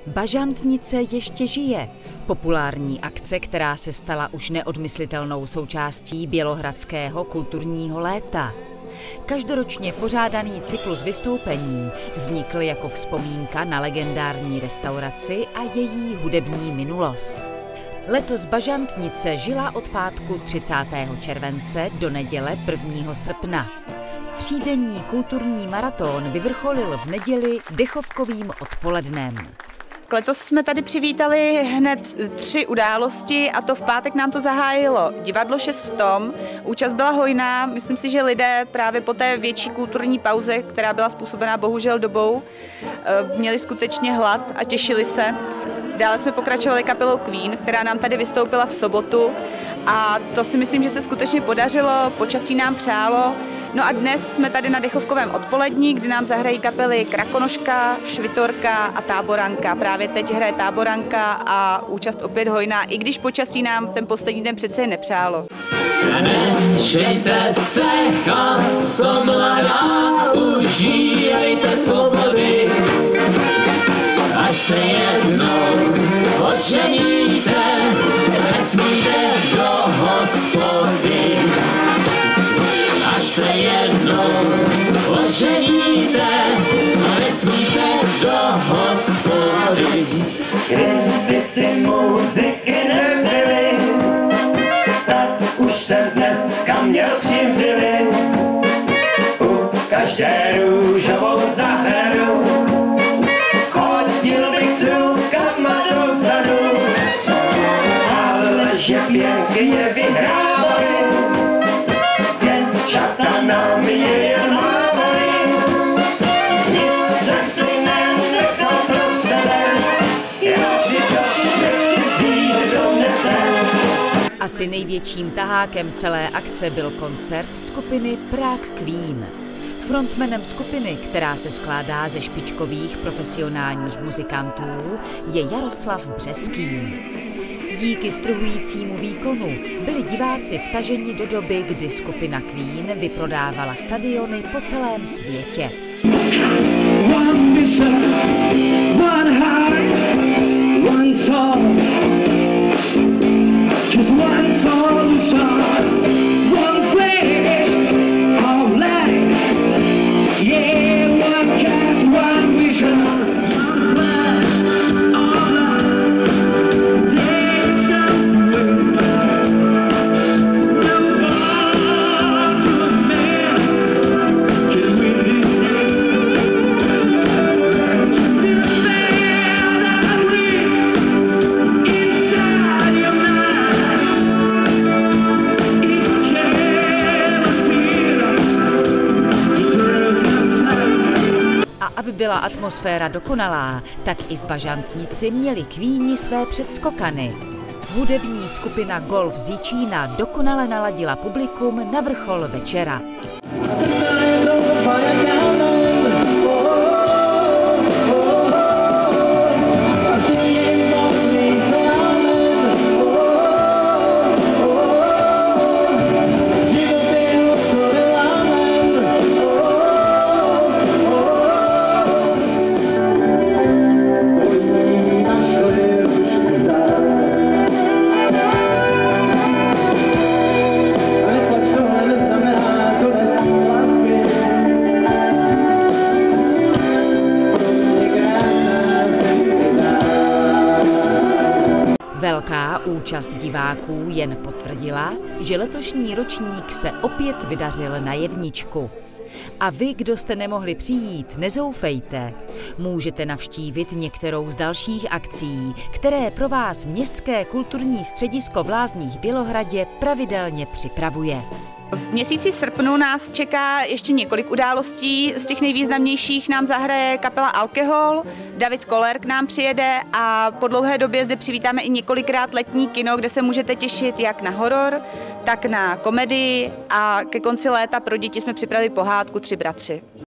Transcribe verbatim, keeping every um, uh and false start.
Bažantnice ještě žije. Populární akce, která se stala už neodmyslitelnou součástí bělohradského kulturního léta. Každoročně pořádaný cyklus vystoupení vznikl jako vzpomínka na legendární restauraci a její hudební minulost. Letos Bažantnice žila od pátku třicátého července do neděle prvního srpna. Třídenní kulturní maraton vyvrcholil v neděli dechovkovým odpolednem. Letos jsme tady přivítali hned tři události a to v pátek nám to zahájilo divadlo šest v tom. Účast byla hojná, myslím si, že lidé právě po té větší kulturní pauze, která byla způsobená bohužel dobou, měli skutečně hlad a těšili se. Dále jsme pokračovali kapelou Queen, která nám tady vystoupila v sobotu a to si myslím, že se skutečně podařilo, počasí nám přálo. No a dnes jsme tady na dechovkovém odpolední, kdy nám zahrají kapely Krakonoška, Švitorka a Táboranka. Právě teď hraje Táboranka a účast opět hojná, i když počasí nám ten poslední den přece jen nepřálo. Nežejte se, chaso mladá, užívejte svobody, až se jednou oženíte, nesmíte do hospody. Až se jednou oženíte, nesmíte do hospody. Kdyby ty muziky nebyly, tak už jsem dneska měl tři vily. U každé růžovou zahradu chodil bych s rukama dozadu, ale že pěkně vyhrávali, děvčata nám je jen mávali. Nic jsem si nenechal pro sebe, já si to nechci vzít do nebe. Asi největším tahákem celé akce byl koncert skupiny Prague Queen. Frontmanem skupiny, která se skládá ze špičkových profesionálních muzikantů, je Jaroslav Břeský. Díky strhujícímu výkonu byli diváci vtaženi do doby, kdy skupina Queen vyprodávala stadiony po celém světě. One mission, one heart, one soul. Just one solution, one flash of light. Yeah, one cat, one vision, one flash of light. Take a chance to win. Never born to a man can win this game. To the man that lives inside your mind. It's a chance to feel the present time. A aby byla atmosféra dokonalá, tak i v Bažantnici měli Queeni své předskokany. Hudební skupina Golf z Jičína dokonale naladila publikum na vrchol večera. Velká účast diváků jen potvrdila, že letošní ročník se opět vydařil na jedničku. A vy, kdo jste nemohli přijít, nezoufejte. Můžete navštívit některou z dalších akcí, které pro vás Městské kulturní středisko v Lázních Bělohradě pravidelně připravuje. V měsíci srpnu nás čeká ještě několik událostí. Z těch nejvýznamnějších nám zahraje kapela Alkohol, David Koller k nám přijede a po dlouhé době zde přivítáme i několikrát letní kino, kde se můžete těšit jak na horor, tak na komedii a ke konci léta pro děti jsme připravili pohádku Tři bratři.